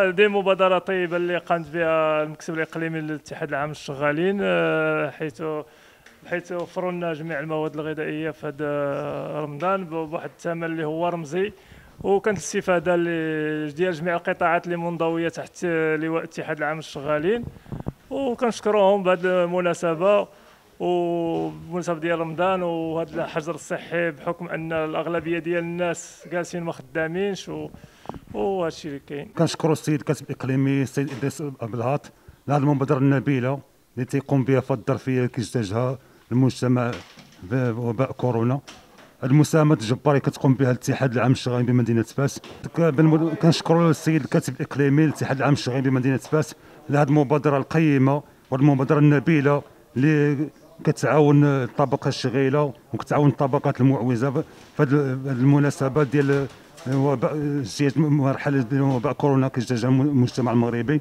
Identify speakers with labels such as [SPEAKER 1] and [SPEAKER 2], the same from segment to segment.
[SPEAKER 1] دي مبادرة طيبة اللي قامت بها المكتب الإقليمي للاتحاد العام للشغالين، حيث وفروا لنا جميع المواد الغذائية في هذا رمضان بواحد الثمن اللي هو رمزي، وكانت الاستفادة ديال جميع القطاعات اللي منضوية تحت لواء الاتحاد العام للشغالين. وكنشكروهم بهذه المناسبة وبمناسبة ديال رمضان وهذا الحجر الصحي، بحكم ان الاغلبيه ديال الناس جالسين ما خدامينش وهذا الشيء اللي كاين.
[SPEAKER 2] كنشكروا السيد الكاتب الاقليمي السيد ادريس أبلهاط لهذه المبادره النبيله اللي تيقوم بها في الظرفيه اللي كيحتاجها المجتمع بوباء كورونا. المساهمات الجبارة اللي كتقوم بها الاتحاد العام للشغالين بمدينه فاس. كنشكروا السيد الكاتب الاقليمي للاتحاد العام للشغالين بمدينه فاس لهذه المبادره القيمه والمبادره النبيله اللي كتعاون الطبقه الشغيله وكتعاون الطبقات المعوزه في هذه المناسبه ديال اجتياز مرحله ديال وباء كورونا كيحتاجها المجتمع المغربي.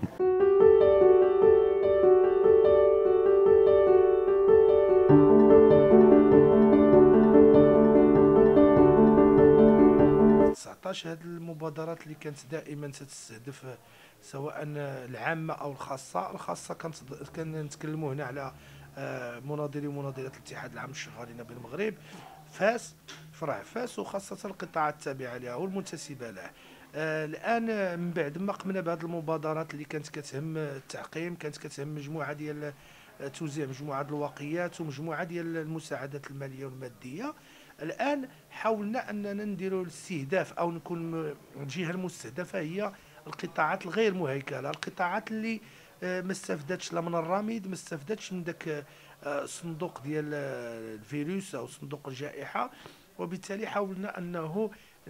[SPEAKER 3] هذه المبادرات اللي كانت دائما تستهدف سواء العامه او الخاصه كنتكلموا هنا على مناضلي ومناضلات الاتحاد العام للشغالين بالمغرب، فاس، فرع فاس، وخاصه القطاعات التابعه لها والمنتسبه له. الان من بعد ما قمنا بهذه المبادرات اللي كانت كتهم التعقيم، كانت كتهم مجموعه ديال توزيع مجموعه الوقيات ومجموعه ديال المساعدات الماليه والماديه، الان حاولنا اننا نديروا الاستهداف او نكون الجهه المستهدفه هي القطاعات الغير مهيكله، القطاعات اللي ما استفدتش لا من الرميد، ما استفدتش من داك الصندوق ديال الفيروس او صندوق الجائحه. وبالتالي حاولنا انه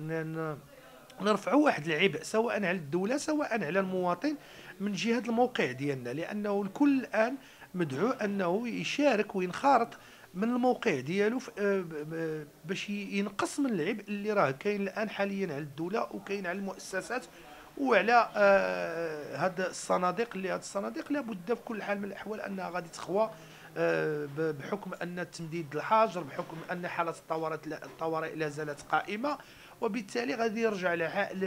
[SPEAKER 3] نرفعوا واحد العبء سواء على الدوله سواء على المواطن من جهه الموقع ديالنا، لانه الكل الان مدعو انه يشارك وينخرط من الموقع ديالو باش ينقص من العبء اللي راه كاين الان حاليا على الدوله وكاين على المؤسسات وعلى هاد الصناديق لابد في كل حال من الاحوال انها غادي تخوى بحكم ان تمديد الحجر، بحكم ان حاله الطوارئ لا زالت قائمه، وبالتالي غادي يرجع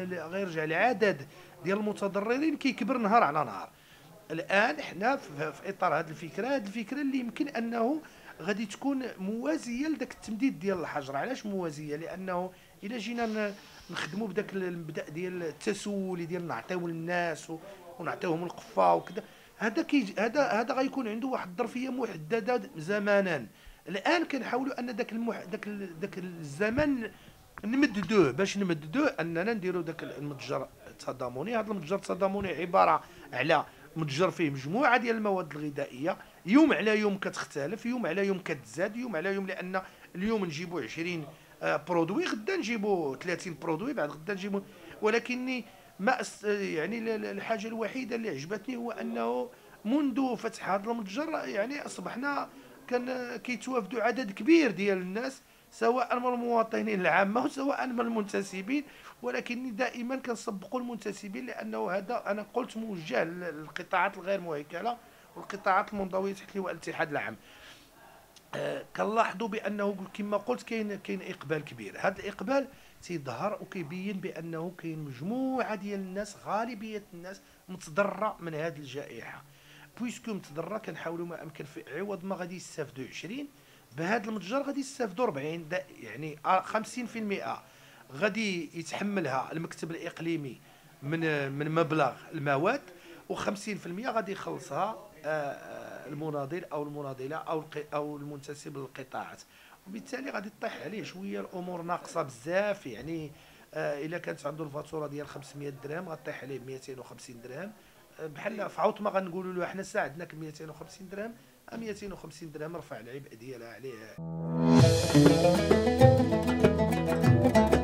[SPEAKER 3] العدد ديال المتضررين كيكبر نهار على نهار. الان حنا في اطار هذه الفكره اللي يمكن انه غادي تكون موازيه لذاك التمديد ديال الحجر. علاش موازيه؟ لانه الا جينا نخدموا بداك المبدا ديال التسولي ديال نعطيو للناس ونعطيوهم القفه وكذا، هذا غيكون عنده واحد الظرفيه محدده زمانا. الان كنحاولوا ان داك الزمن نمددوه، باش نمددوه اننا نديروا داك المتجر التضامني. هذا المتجر التضامني عباره على متجر فيه مجموعه ديال المواد الغذائيه، يوم على يوم كتختلف، يوم على يوم كتزاد، يوم على يوم، لان اليوم نجيبوا 20 برودوي، غدا نجيبوا 30 برودوي، بعد غدا نجيبوا. ولكني ما يعني الحاجه الوحيده اللي عجبتني هو انه منذ فتح هذا المتجر يعني اصبحنا كيتوافدوا عدد كبير ديال الناس، سواء من المواطنين العامه وسواء من المنتسبين، ولكن دائما كنسبقوا المنتسبين، لانه هذا انا قلت موجه للقطاعات الغير مهيكله والقطاعات المنضويه تحت لواء الاتحاد العام. كنلاحظوا بانه كما قلت كاين اقبال كبير. هذا الاقبال تيظهر وكيبين بانه كاين مجموعه ديال الناس، غالبيه الناس متضرره من هذه الجائحه. بويسكو متضرره كنحاولوا ما امكن في عوض ما غادي يستافدوا 20 بهذا المتجر غادي يستافدوا 40، يعني 50% غادي يتحملها المكتب الاقليمي من مبلغ المواد، و50% غادي يخلصها المناضل او المناضله او المنتسب للقطاعات. وبالتالي غادي تطيح عليه شويه الامور ناقصه بزاف. يعني الا كانت عنده الفاتوره ديال 500 درهم غطيح عليه 250 درهم، بحال في عوض ما غنقولوا له احنا ساعدناك 250 درهم، 250 درهم رفع العبء ديالها عليه.